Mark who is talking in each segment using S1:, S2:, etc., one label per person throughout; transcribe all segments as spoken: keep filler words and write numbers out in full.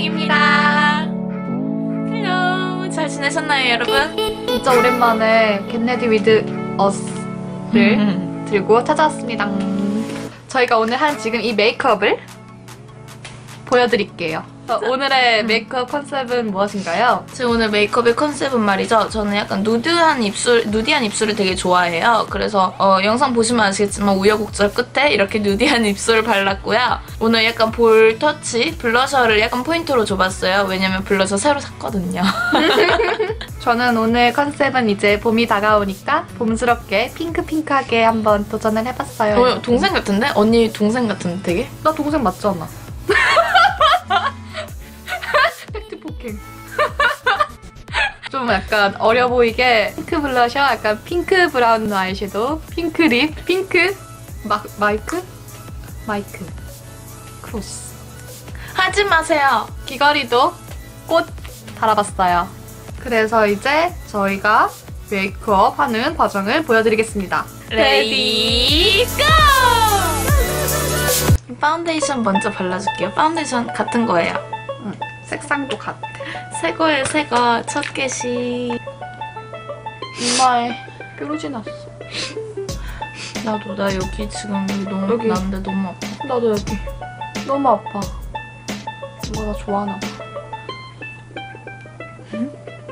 S1: 안녕입니다. 헬로. 잘 지내셨나요, 여러분?
S2: 진짜 오랜만에 겟레디 위드 어스를 들고 찾아왔습니다. 저희가 오늘 한 지금 이 메이크업을 보여드릴게요. 어, 오늘의 메이크업 컨셉은 무엇인가요?
S1: 제 오늘 메이크업의 컨셉은 말이죠. 저는 약간 누드한 입술, 누디한 입술을 되게 좋아해요. 그래서 어, 영상 보시면 아시겠지만 우여곡절 끝에 이렇게 누디한 입술을 발랐고요. 오늘 약간 볼 터치, 블러셔를 약간 포인트로 줘봤어요. 왜냐면 블러셔 새로 샀거든요.
S2: 저는 오늘 컨셉은 이제 봄이 다가오니까 봄스럽게 핑크핑크하게 한번 도전을 해봤어요.
S1: 어, 동생 같은데? 언니 동생 같은데 되게?
S2: 나 동생 맞잖아. 팩트 폭행. 좀 약간 어려 보이게 핑크 블러셔, 약간 핑크 브라운 아이섀도우, 핑크 립, 핑크 마, 마이크? 마이크 크로스.
S1: 하지 마세요.
S2: 귀걸이도 꽃 달아봤어요. 그래서 이제 저희가 메이크업 하는 과정을 보여드리겠습니다.
S1: 레디 고! 파운데이션 먼저 발라줄게요. 파운데이션 같은 거예요.
S2: 응, 색상도 같아.
S1: 새거에 새거 첫 개시.
S2: 이마에 뾰루지 났어.
S1: 나도 나 여기 지금 여기 너무
S2: 여기.
S1: 나는데 너무 아파.
S2: 나도 여기 너무 아파. 누가 나 좋아하나 봐. 응?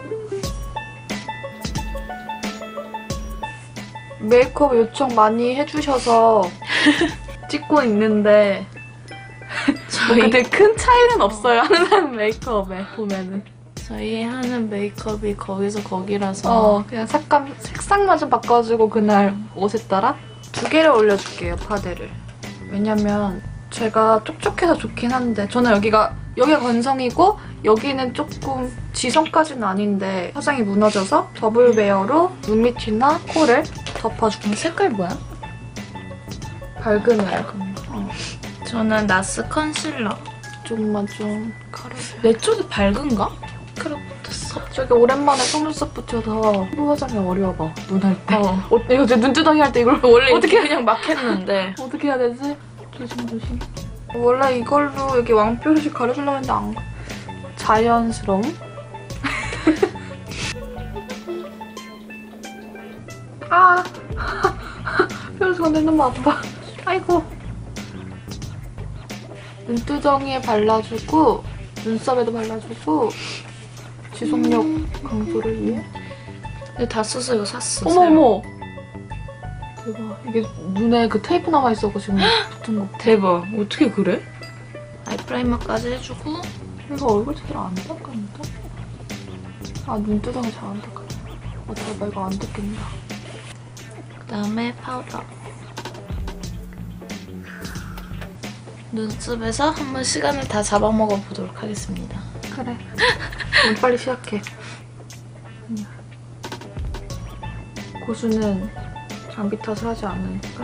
S2: 메이크업 요청 많이 해주셔서 찍고 있는데
S1: 저희
S2: 근데 큰 차이는 없어요. 하는 사람 메이크업에 보면은.
S1: 저희 하는 메이크업이 거기서 거기라서
S2: 어 그냥 색감, 색상만 좀 바꿔주고 그날 옷에 따라 두 개를 올려줄게요, 파데를. 왜냐면 제가 촉촉해서 좋긴 한데 저는 여기가 여기가 건성이고 여기는 조금 지성까지는 아닌데 화장이 무너져서 더블 베어로 눈 밑이나 코를 덮어줄게요.
S1: 색깔 뭐야?
S2: 밝으네요. 어.
S1: 저는 나스 컨실러.
S2: 조금만 좀 가려.
S1: 내 쪽이 밝은가? 그래 붙었어.
S2: 갑자기 오랜만에 속눈썹 붙여서 피부 화장이 어려워. 눈 할 때.
S1: 어.
S2: 어, 이거 제 눈두덩이 할 때 이걸
S1: 원래
S2: 어떻게
S1: 어떻게 그냥 막 했는데.
S2: 어떻게 해야 되지? 조심 조심. 원래 이걸로 여기 왕뾰루지 가려주려고 했는데 안 자연스러움? 아! 뾰루지 건데 너무 아파. 아이고. 눈두덩이에 발라주고 눈썹에도 발라주고 지속력 강조를 위해.
S1: 근데 다 써서 이거 샀어.
S2: 어머어머! 대박. 이게 눈에 그 테이프 남아있어서 지금 붙은 거.
S1: 대박. 어떻게 그래? 아이프라이머까지 해주고.
S2: 이거 얼굴 제대로 안 닦았는데? 아, 눈두덩이 잘 안 닦았네. 어, 대박. 이거 안 닦겠다.
S1: 그다음에 파우더. 눈썹에서 한번 시간을 다 잡아먹어 보도록 하겠습니다.
S2: 그래. 그럼 빨리 시작해. 고수는 장비 탓을 하지 않으니까.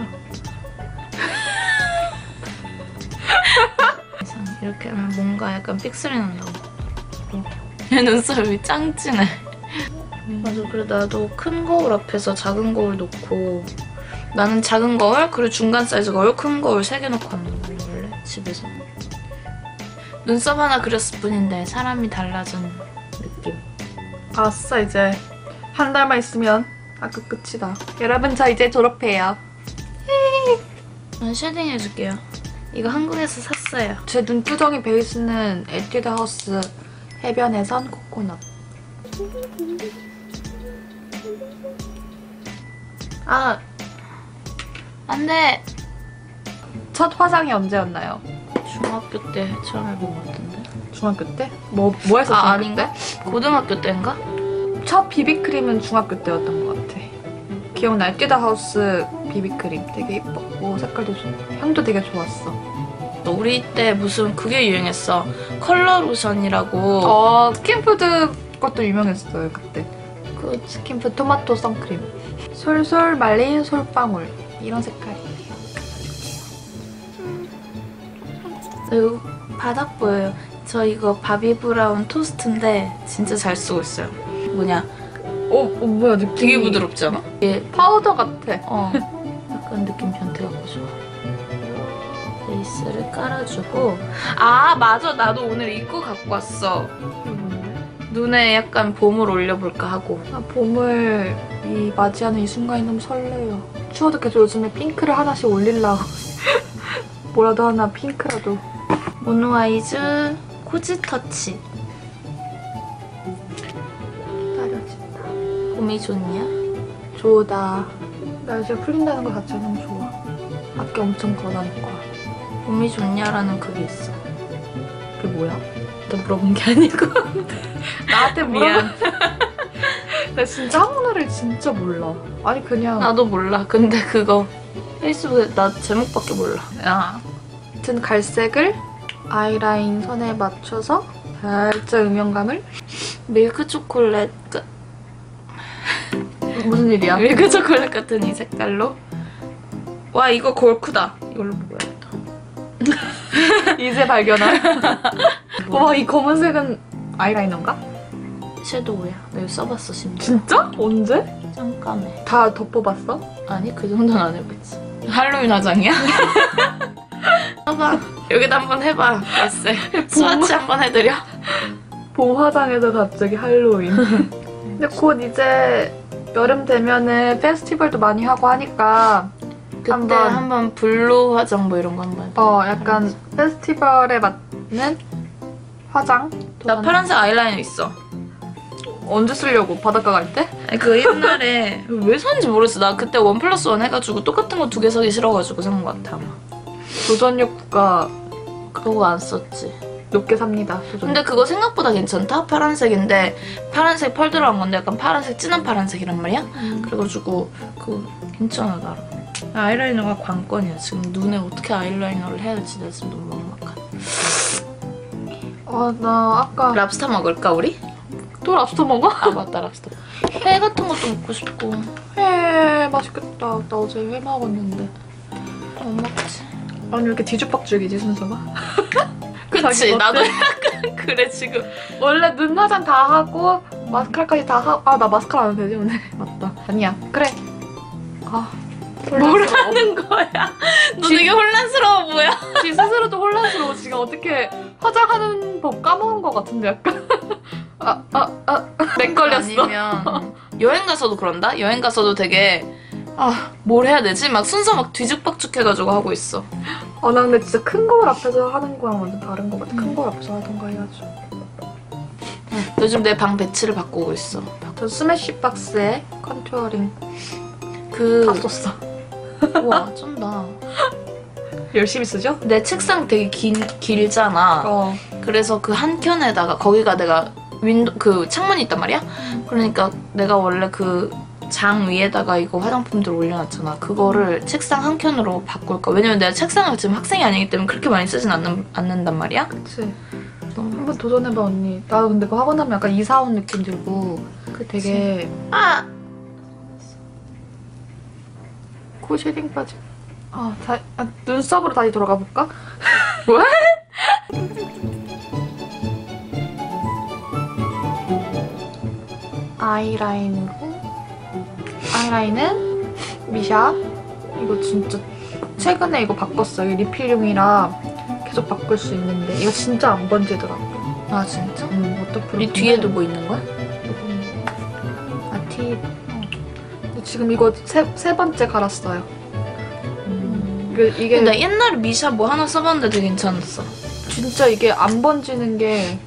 S1: 이렇게 하면 뭔가 약간 픽셀이 난다고. 얘 눈썹이 짱진해. 맞아. 그래 나도 큰 거울 앞에서 작은 거울 놓고 나는 작은 거울, 그리고 중간 사이즈 거울, 큰 거울 세 개 놓고 하는 거예요. 원래 집에서. 눈썹 하나 그렸을 뿐인데 사람이 달라진 느낌.
S2: 아싸, 이제 한 달만 있으면 아까 끝이다. 여러분, 저 이제 졸업해요.
S1: 전 쉐딩 해줄게요. 이거 한국에서 샀어요.
S2: 제 눈두덩이 베이스는 에뛰드 하우스 해변에선 코코넛.
S1: 아, 안 돼!
S2: 첫 화장이 언제였나요?
S1: 중학교 때 처음 해본 것 같은데.
S2: 중학교 때? 뭐, 뭐 했어,
S1: 아,
S2: 중학교
S1: 아닌가?
S2: 때?
S1: 고등학교 때인가?
S2: 첫 비비크림은 중학교 때였던 것 같아. 기억나. 에뛰드 하우스 비비크림 되게 예뻤고 색깔도 좋고 향도 되게 좋았어.
S1: 우리 때 무슨 그게 유행했어. 컬러 로션이라고.
S2: 어, 스킨푸드 것도 유명했어요, 그때.
S1: 그
S2: 스킨푸드 토마토 선크림. 솔솔 말린 솔방울. 이런 색깔이에요.
S1: 이거 바닥 보여요. 저 이거 바비 브라운 토스트인데 진짜 잘 쓰고 있어요. 뭐냐?
S2: 어, 어 뭐야, 느낌이.
S1: 되게 부드럽지 않아? 이게
S2: 파우더 같아.
S1: 어 약간 느낌 변태가 좋아. 베이스를 깔아주고 아 맞아 나도 오늘 이거 갖고 왔어. 눈에 약간 봄을 올려볼까 하고.
S2: 아, 봄을 이 맞이하는 이 순간이 너무 설레요. 추워도 계속 요즘에 핑크를 하나씩 올리려고. 뭐라도 하나 핑크라도.
S1: 모노아이즈 코지 터치.
S2: 기다려진다.
S1: 봄이 좋냐?
S2: 좋다. 날씨가 풀린다는 것 자체가 너무 좋아. 밖에 엄청 걸어다니고.
S1: 봄이 좋냐라는 그게 있어.
S2: 그게 뭐야?
S1: 너 물어본 게 아니고.
S2: 나한테
S1: 미안.
S2: 나 진짜 한국어를 진짜 몰라. 아니 그냥
S1: 나도 몰라. 근데 그거 페이스북에 나 제목밖에 몰라. 야.
S2: 같은 갈색을 아이라인 선에 맞춰서 살짝 음영감을.
S1: 밀크 초콜릿 끝.
S2: 무슨 일이야?
S1: 밀크 초콜릿 같은 이 색깔로. 와 이거 거울 크다. 이걸로 먹어야겠다.
S2: 이제 발견한. 와, 이 검은색은 아이라이너인가?
S1: 섀도우야. 내가 써봤어 심지어.
S2: 진짜? 언제?
S1: 잠깐만.
S2: 다 덮어봤어?
S1: 아니 그 정도는 안 해봤지. 할로윈 화장이야? 해봐. 여기다 한번 해봐. 글쎄. 스와치 한번 해드려.
S2: 봄 화장에서 갑자기 할로윈. 근데 곧 이제 여름 되면은 페스티벌도 많이 하고 하니까
S1: 그때
S2: 한번
S1: 한번 블루 화장 뭐 이런 거 한번 해봐.
S2: 어 약간 페스티벌에 맞는 화장.
S1: 나 파란색 아이라이너 있어.
S2: 언제 쓰려고? 바닷가 갈 때?
S1: 아니 그 옛날에 왜 샀는지 모르겠어. 나 그때 원 플러스 원 해가지고 똑같은 거 두 개 사기 싫어가지고 산 것 같아 아마.
S2: 도전 욕구가
S1: 그거 안 썼지.
S2: 높게 삽니다. 도전.
S1: 근데 그거 생각보다 괜찮다? 파란색인데 파란색 펄 들어간 건데 약간 파란색 진한 파란색이란 말이야?
S2: 음.
S1: 그래가지고 그거 괜찮아 나름. 아이라이너가 관건이야. 지금 눈에 어떻게 아이라이너를 해야 될지 내가 지금 너무 막막하다.
S2: 아, 나 아까
S1: 랍스터 먹을까 우리?
S2: 또 랍스터 먹어?
S1: 아 맞다 랍스터. 회 같은 것도 먹고 싶고.
S2: 회 맛있겠다. 나 어제 회 먹었는데.
S1: 못 먹지.
S2: 아니 왜 이렇게 뒤죽박죽이지 순서가?
S1: 그치
S2: 자기
S1: 나도
S2: 멋대로.
S1: 약간 그래 지금.
S2: 원래 눈 화장 다 하고 마스카라까지 다 하고. 아 나 마스카라 안 해도 되지 오늘? 맞다. 아니야. 그래. 아
S1: 뭐라는 거야? 너 되게 혼란스러워 보여.
S2: 지 스스로도 혼란스러워. 지금 어떻게 화장하는 법 까먹은 것 같은데 약간. 아 아 아. 맥 걸렸어.
S1: 아니면 여행 가서도 그런다? 여행 가서도 되게 아 뭘 해야 되지? 막 순서 막 뒤죽박죽 해가지고 하고 있어.
S2: 아 나 근데 진짜 큰 거울 앞에서 하는 거랑 완전 다른 것 같아. 큰 거울 앞에서 하던가 해야지.
S1: 요즘 내 방 배치를 바꾸고 있어.
S2: 저 스매시 박스에 컨투어링
S1: 그
S2: 다 썼어.
S1: 우와 쩐다.
S2: 열심히 쓰죠?
S1: 내 책상 되게 긴, 길잖아.
S2: 어.
S1: 그래서 그 한 켠에다가 거기가 내가 윈도 그 창문이 있단 말이야. 그러니까 내가 원래 그 장 위에다가 이거 화장품들 올려놨잖아. 그거를 책상 한 켠으로 바꿀까. 왜냐면 내가 책상을 지금 학생이 아니기 때문에 그렇게 많이 쓰진 않는, 않는단 말이야.
S2: 그치. 한번 도전해봐 언니. 나도 근데 그거 하고 나면 약간 이사 온 느낌 들고 그 되게
S1: 아!
S2: 코 쉐딩 빠지. 아, 다, 아 눈썹으로 다시 돌아가 볼까?
S1: 왜?
S2: 아이라인으로 아이라인은 미샤. 이거 진짜 최근에 이거 바꿨어요. 리필용이라 계속 바꿀 수 있는데 이거 진짜 안 번지더라고.
S1: 아 진짜?
S2: 음, 어떻게?
S1: 이 뒤에도 뭐 있는 거야?
S2: 아 팁. 어. 지금 이거 세, 세 번째 갈았어요.
S1: 음.
S2: 이게, 이게
S1: 근데 옛날에 미샤 뭐 하나 써봤는데 되게 괜찮았어.
S2: 진짜 이게 안 번지는 게.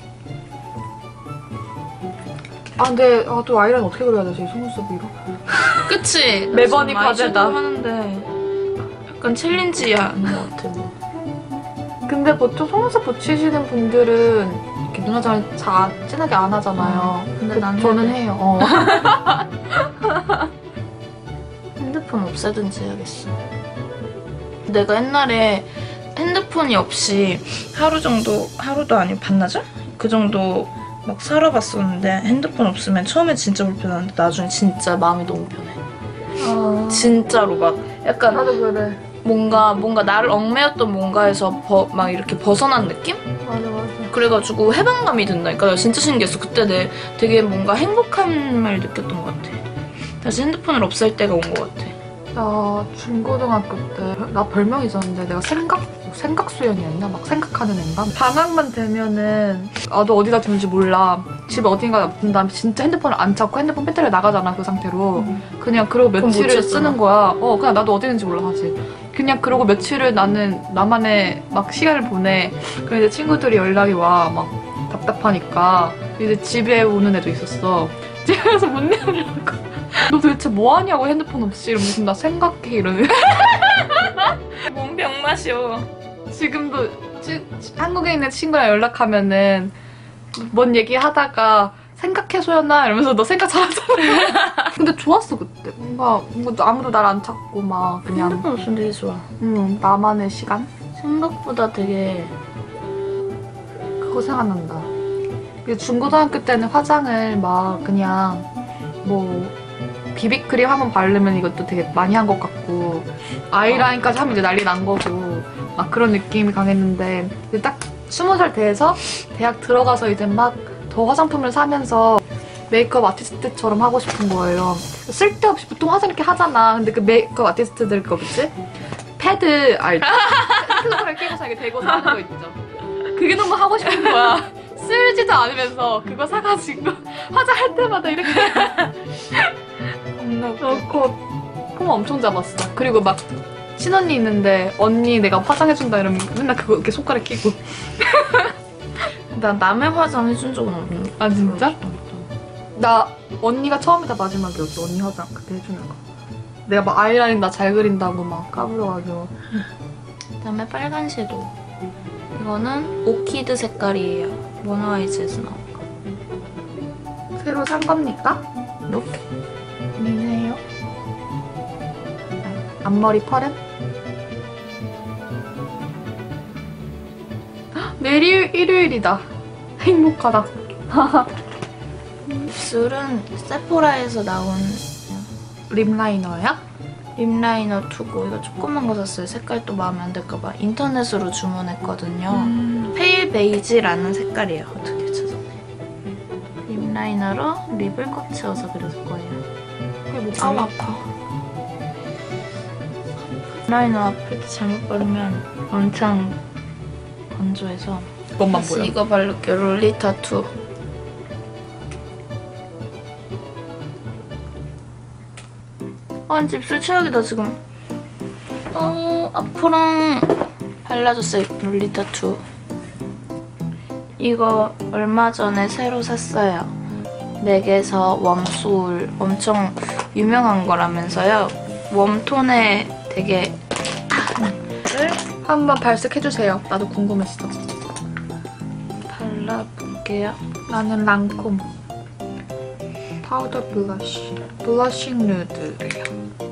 S2: 아 근데 아, 또 아이라인 어떻게 그려야 되지? 속눈썹 위로.
S1: 그치?
S2: 매번이
S1: 많이
S2: 과제다.
S1: 하는데 약간 챌린지야 것 같아 뭐.
S2: 근데 보통 속눈썹 붙이시는 분들은 이렇게 눈 화장을 잘 진하게 안 하잖아요.
S1: 근데
S2: 그,
S1: 나는
S2: 저는 해요. 어.
S1: 핸드폰 없애든지 해야겠어. 내가 옛날에 핸드폰이 없이 하루 정도, 하루도 아니고 반나절? 그 정도 막 살아봤었는데 핸드폰 없으면 처음에 진짜 불편한데 나중에 진짜 마음이 너무 편해.
S2: 아,
S1: 진짜로 막 약간
S2: 나도 그래.
S1: 뭔가 뭔가 나를 얽매였던 뭔가에서 버, 막 이렇게 벗어난 느낌?
S2: 맞아 맞아.
S1: 그래가지고 해방감이 든다니까. 진짜 신기했어. 그때 내 되게 뭔가 행복함을 느꼈던 것 같아. 다시 핸드폰을 없앨 때가 온 것 같아.
S2: 나 중고등학교 때 나 별명 있었는데 내가 생각 생각수연이었나? 막 생각하는 앤가? 방학만 되면은 나도 어디다 두는지 몰라. 집에 어딘가 놔둔 다음에 진짜 핸드폰을 안 찾고 핸드폰 배터리가 나가잖아, 그 상태로.
S1: 음.
S2: 그냥 그러고
S1: 그럼 못
S2: 며칠을
S1: 찾잖아.
S2: 쓰는 거야. 어, 그냥 나도 어디 있는지 몰라, 사실. 그냥 그러고 며칠을 나는 나만의 막 시간을 보내. 그럼 이제 친구들이 연락이 와. 막 답답하니까. 이제 집에 오는 애도 있었어. 집에서 문 열려고. 너 도대체 뭐 하냐고, 핸드폰 없이. 이러면서 나 생각해, 이러는.
S1: 뭔 병 마셔.
S2: 지금도 치, 치, 한국에 있는 친구랑 연락하면은 뭔 얘기 하다가 생각해 소연아 이러면서 너 생각 잘하잖아. 근데 좋았어 그때. 뭔가, 뭔가 아무도 날 안 찾고 막 그냥
S1: 핸드폰 없으면 되게 좋아.
S2: 음, 나만의 시간?
S1: 생각보다 되게
S2: 그거 생각난다. 중고등학교 때는 화장을 막 그냥 뭐 비비크림 한번 바르면 이것도 되게 많이 한 것 같고 아이라인까지 하면 이제 난리 난 거고 막 그런 느낌이 강했는데 이제 딱 스무 살 돼서 대학 들어가서 이제 막 더 화장품을 사면서 메이크업 아티스트처럼 하고 싶은 거예요. 쓸데없이 보통 화장 이렇게 하잖아. 근데 그 메이크업 아티스트들 거 뭐지? 패드 알죠? 스크롤을 끼고서 이렇게 대고서 하는 거 있죠. 그게 너무 하고 싶은 거야. 쓰지도 않으면서 그거 사가지고 화장할 때마다 이렇게 넣고 폼 엄청 잡았어. 그리고 막 친언니 있는데 언니 내가 화장해준다 이러면 맨날 그거 이렇게 손가락에 끼고.
S1: 나 남의 화장 해준 적은 없는데.
S2: 아 진짜? 나 언니가 처음이자 마지막이었어. 언니 화장 그때 해주는 거. 내가 막 아이라인 나 잘 그린다고 막 까불어가지고.
S1: 그다음에 빨간 섀도우. 이거는 오키드 색깔이에요. 모노아이즈에서 나온 거.
S2: 새로 산 겁니까?
S1: 이렇게.
S2: 미네요. 앞머리 펄은? 내일 일- 일요일이다. 행복하다.
S1: 입술은 세포라에서 나온
S2: 립 라이너야?
S1: 립라이너 투고 이거 조그만 거 샀어요. 색깔 또 마음에 안 들까봐 인터넷으로 주문했거든요.
S2: 음.
S1: 페일 베이지라는 색깔이에요. 어떻게 찾았네. 립라이너로 립을 꽉 채워서 그릴 거예요.
S2: 그게 뭐
S1: 아우 아파. 립라이너 앞에 잘못 바르면 엄청 건조해서
S2: 그것만
S1: 다시
S2: 보여.
S1: 이거 바를게요. 롤리타 투. 아, 입술 최악이다 지금. 어, 앞으로 발라줬어요. 롤리타 투. 이거 얼마 전에 새로 샀어요. 맥에서 웜소울. 엄청 유명한 거라면서요. 웜톤에 되게
S2: 한번 발색해주세요. 나도 궁금했어.
S1: 발라볼게요.
S2: 나는 랑콤 파우더 블러쉬. 블러싱 누드래요.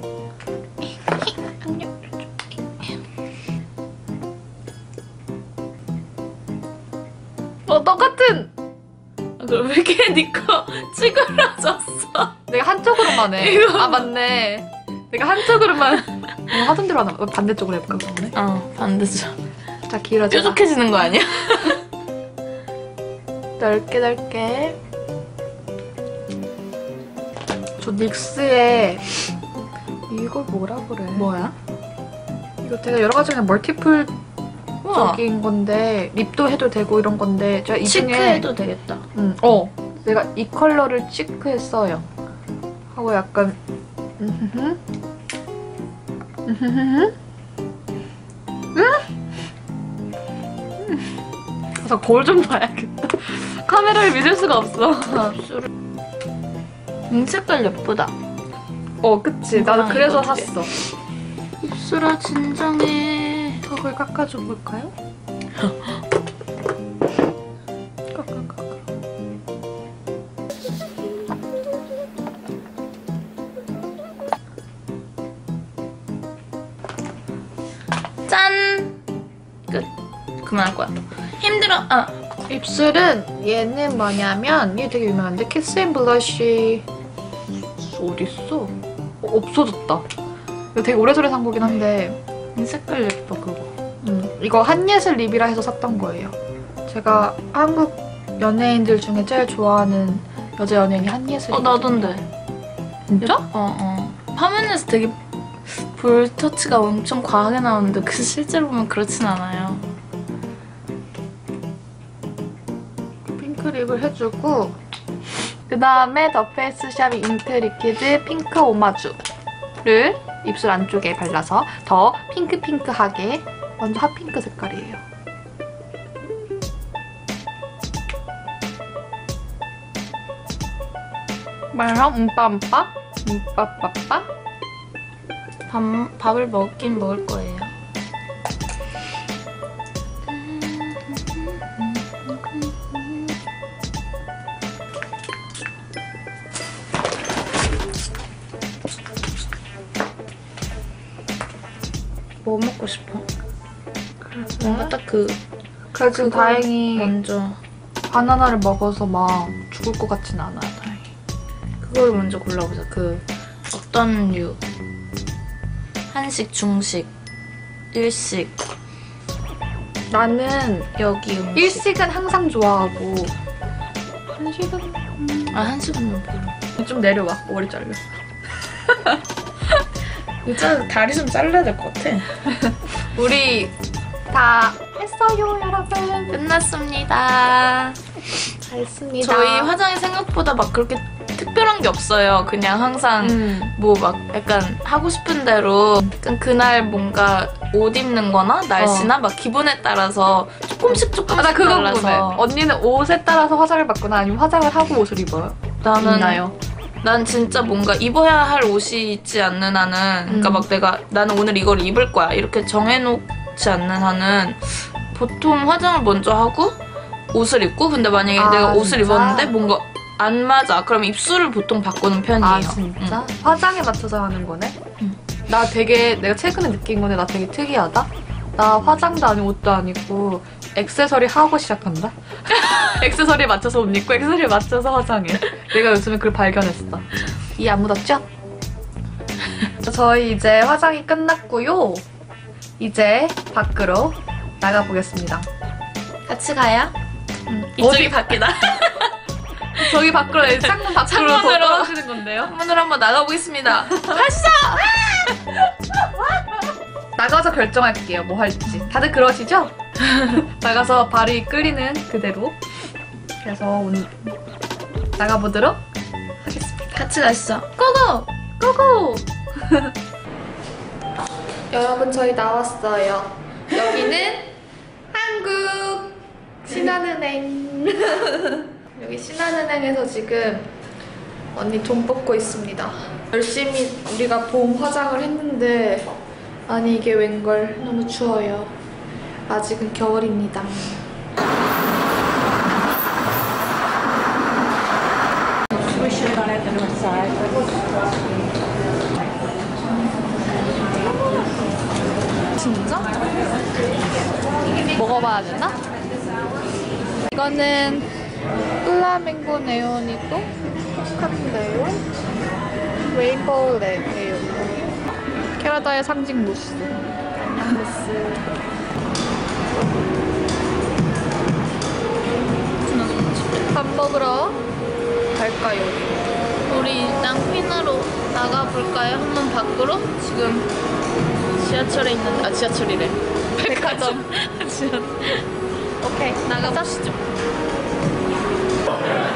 S2: 어, 똑같은!
S1: 그럼 왜 이렇게 니꺼 찌그러졌어?
S2: 내가 한쪽으로만 해.
S1: 이거.
S2: 아, 맞네. 내가 한쪽으로만. 어, 하던 대로 하나. 어, 반대쪽으로 해볼까, 그러네?
S1: 어, 반대죠.
S2: 자, 길어져.
S1: 뾰족해지는 거 아니야? 넓게 넓게.
S2: 저 닉스에 이걸 뭐라 그래?
S1: 뭐야?
S2: 이거 되게 여러 가지 그냥 멀티플
S1: 우와.
S2: 적인 건데 립도 해도 되고 이런 건데 제가 이 중에
S1: 치크해도 되겠다.
S2: 음, 어 내가 이 컬러를 치크했어요. 하고 약간 음흠흠 음흠흠 음? 그래서 거울 좀 봐야겠다. 카메라를 믿을 수가 없어.
S1: 입술을. 이 색깔 예쁘다.
S2: 어 그치.
S1: 이거랑
S2: 나도 그래서
S1: 이거 두 개.
S2: 샀어.
S1: 입술아 진정해.
S2: 턱을 깎아줘 볼까요? 깎아깎아.
S1: 짠! 끝. 그만할 거야. 힘들어. 아.
S2: 입술은 얘는 뭐냐면 얘 되게 유명한데 키스앤 블러쉬 어딨어? 어, 없어졌다. 이거 되게 오래전에 산 거긴 한데
S1: 이 색깔 예뻐 그거.
S2: 음, 이거 한예슬 립이라 해서 샀던 거예요. 제가 한국 연예인들 중에 제일 좋아하는 여자 연예인이 한예슬.
S1: 어 나던데.
S2: 진짜?
S1: 어 어. 화면에서 되게 볼터치가 엄청 과하게 나오는데 그 실제로 보면 그렇진 않아요.
S2: 핑크립을 해주고 그 다음에 더 페이스샵 인트 리퀴드 핑크 오마주를 입술 안쪽에 발라서 더 핑크핑크하게 완전 핫핑크 색깔이에요. 말랑 음빠음빠 음빠빠빠
S1: 밥, 밥을 먹긴 먹을 거예요. 뭐 먹고 싶어? 뭔가 딱 그
S2: 그래도 다행히
S1: 먼저
S2: 바나나를 먹어서 막 죽을 것 같진 않아요. 다행히.
S1: 그걸 먼저 골라보자. 그 어떤 류? 한식, 중식, 일식.
S2: 나는
S1: 여기 음식.
S2: 일식은 항상 좋아하고 한식은
S1: 아 한식은 뭐
S2: 좀 내려와. 머리 잘려.
S1: 진짜 다리 좀 잘라야 될 것 같아.
S2: 우리 다 했어요, 여러분.
S1: 끝났습니다.
S2: 다 했습니다.
S1: 저희 화장이 생각보다 막 그렇게 특별한 게 없어요. 그냥 항상
S2: 음.
S1: 뭐 막 약간 하고 싶은 대로 약간 그날 뭔가 옷 입는 거나 날씨나
S2: 어.
S1: 막 기분에 따라서 조금씩 조금씩
S2: 아, 나 그거
S1: 달라서.
S2: 궁금해. 언니는 옷에 따라서 화장을 받거나 아니면 화장을 하고 옷을 입어요?
S1: 나는
S2: 있나요?
S1: 난 진짜 뭔가 입어야 할 옷이 있지 않는 한은 그러니까
S2: 음.
S1: 막 내가 나는 오늘 이걸 입을 거야 이렇게 정해놓지 않는 한은 보통 화장을 먼저 하고 옷을 입고 근데 만약에
S2: 아,
S1: 내가 옷을
S2: 진짜?
S1: 입었는데 뭔가 안 맞아 그럼 입술을 보통 바꾸는 편이에요.
S2: 아, 진짜?
S1: 응.
S2: 화장에 맞춰서 하는 거네?
S1: 응.
S2: 나 되게, 내가 최근에 느낀 건데 나 되게 특이하다? 나 화장도 아니고 옷도 아니고 액세서리 하고 시작한다? 액세서리에 맞춰서 옷 입고 액세서리에 맞춰서 화장해. 내가 요즘에 그걸 발견했어. 이 안 묻었죠? 저희 이제 화장이 끝났고요. 이제 밖으로 나가보겠습니다.
S1: 같이 가요?
S2: 음,
S1: 이쪽이
S2: 어디?
S1: 밖이다.
S2: 저기 밖으로, 창문 밖으로 더
S1: 창문으로.
S2: 떨어지는 건데요?
S1: 창문으로 한번 나가보겠습니다. 가시죠!
S2: 나가서 결정할게요, 뭐 할지. 다들 그러시죠? 나가서 발이 끓이는 그대로. 그래서 오늘 나가보도록 하겠습니다.
S1: 같이 가시죠. 고고!
S2: 고고! 여러분, 저희 나왔어요. 여기는 한국 신한은행. 여기 신한은행에서 지금 언니 돈 뽑고 있습니다. 열심히 우리가 봄 화장을 했는데 아니 이게 웬걸 너무 추워요. 아직은 겨울입니다.
S1: 진짜?
S2: 먹어봐야 되나? 이거는 플라밍고 네온이고 착한 네온, 레인보우 네, 네온, 캐나다의 상징 무스, 무스. 밥 먹으러 갈까요?
S1: 우리 일단 퀸으로 나가볼까요? 한번 밖으로? 지금 지하철에 있는, 아 지하철이래.
S2: 백화점.
S1: 지하...
S2: 오케이,
S1: 나가보시죠.